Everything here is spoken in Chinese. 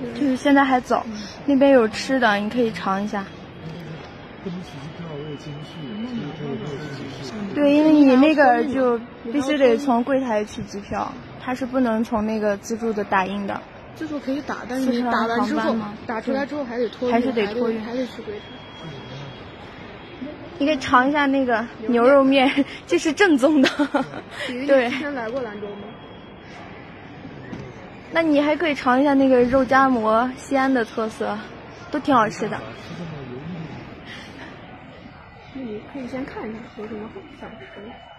就是现在还早，那边有吃的，你可以尝一下。对，因为你那个就必须得从柜台取机票，它是不能从那个自助的打印的。 自助可以打，但是你打完之后，打出来之后还得托运， 还是得托运， 还得去柜台。 你可以尝一下那个牛肉面，这是正宗的。对。 之前来过兰州吗？ 那你还可以尝一下那个肉夹馍，西安的特色，都挺好吃的。 那你可以先看一下有什么好想吃的。